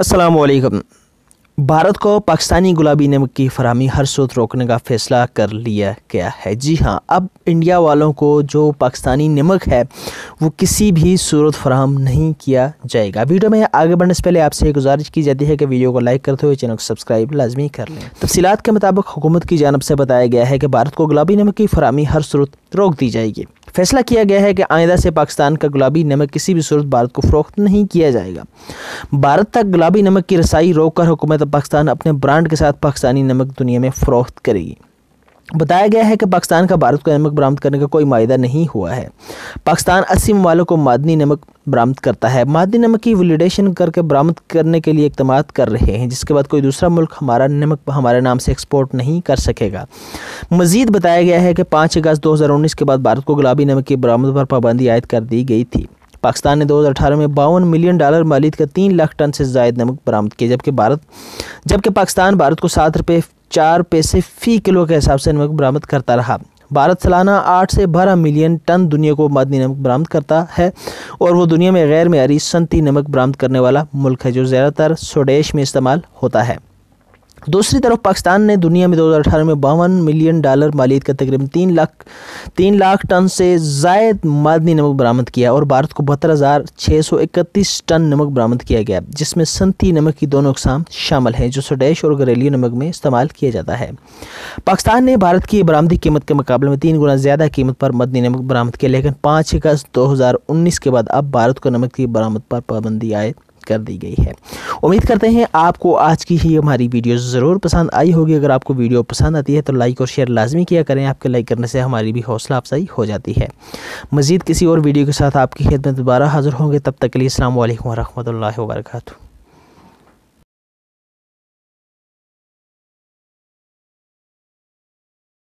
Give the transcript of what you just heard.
अस्सलाम वालेकुम। भारत को पाकिस्तानी गुलाबी नमक की फराहमी हर सूरत रोकने का फ़ैसला कर लिया गया है। जी हाँ, अब इंडिया वालों को जो पाकिस्तानी नमक है वो किसी भी सूरत फराहम नहीं किया जाएगा। वीडियो में आगे बढ़ने से पहले आपसे गुजारिश की जाती है कि वीडियो को लाइक करते हुए चैनल को सब्सक्राइब लाजमी कर लें। तफसीलात के मुताबिक हुकूमत की जानिब से बताया गया है कि भारत को गुलाबी नमक की फराहमी हर सूरत रोक दी जाएगी। फैसला किया गया है कि आइंदा से पाकिस्तान का गुलाबी नमक किसी भी सूरत भारत को फ़रोख्त नहीं किया जाएगा। भारत तक गुलाबी नमक की रसाई रोक कर हुकूमत पाकिस्तान अपने ब्रांड के साथ पाकिस्तानी नमक दुनिया में फ़रोख्त करेगी। बताया गया है कि पाकिस्तान का भारत को नमक बरामद करने का कोई मायदा नहीं हुआ है। पाकिस्तान 80 ममालिक को मादनी नमक बरामद करता है। मादनी नमक की वैलिडेशन करके बरामद करने के लिए इक़दामात कर रहे हैं, जिसके बाद कोई दूसरा मुल्क हमारा नमक हमारे नाम से एक्सपोर्ट नहीं कर सकेगा। मज़ीद बताया गया है कि 5 अगस्त 2019 के बाद भारत को गुलाबी नमक की बरामद पर पाबंदी आयद कर दी गई थी। पाकिस्तान ने 2018 में $52 मिलियन मालियत का 3 लाख टन से ज़ायद नमक बरामद किया, जबकि पाकिस्तान भारत को ₹7.04 फ़ी किलो के हिसाब से नमक बरामद करता रहा। भारत सालाना 8 से 12 मिलियन टन दुनिया को मादनी नमक बरामद करता है और वो दुनिया में गैर मेयारी सनती नमक बरामद करने वाला मुल्क है, जो ज़्यादातर स्वदेश में इस्तेमाल होता है। दूसरी तरफ पाकिस्तान ने दुनिया में 2018 में $52 मिलियन मालियत का तकरीबन 3 लाख टन से ज़ायद मादनी नमक बरामद किया और भारत को 72,631 टन नमक बरामद किया गया, जिसमें सनती नमक की दोनों अक़साम शामिल हैं, जो स्वदेश और घरेलू नमक में इस्तेमाल किया जाता है। पाकिस्तान ने भारत की बरामदी कीमत के मुकाबले में 3 गुना ज़्यादा कीमत पर मादनी नमक बरामद किया, लेकिन 5 अगस्त 2019 के बाद अब भारत को नमक की बरामद पर पाबंदी आयद कर दी गई है। उम्मीद करते हैं आपको आज की ही हमारी वीडियो ज़रूर पसंद आई होगी। अगर आपको वीडियो पसंद आती है तो लाइक और शेयर लाजमी किया करें। आपके लाइक करने से हमारी भी हौसला अफजाई हो जाती है। मज़ीद किसी और वीडियो के साथ आपकी खिदमत में दोबारा हाज़िर होंगे। तब तक के लिए अस्सलाम वालेकुम व रहमतुल्लाहि व बरकातुहू।